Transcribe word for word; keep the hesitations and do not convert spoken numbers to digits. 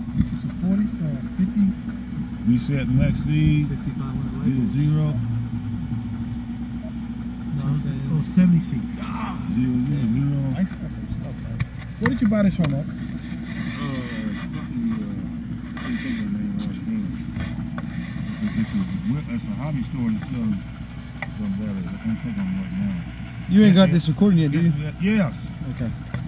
It's a forty, uh, fifty. Reset max speed. fifty-five hundred Hit it zero. No, oh, seventy C. Ah, zero, zero, zero. Nice, that's some stuff, man. Where did you buy this from, man? Uh, probably, uh, I can't think of the name right now. This is, it's a hobby store that sells some batteries. I can't think of them right now. You ain't Yes, got this recording yet, do you? Yes. Okay.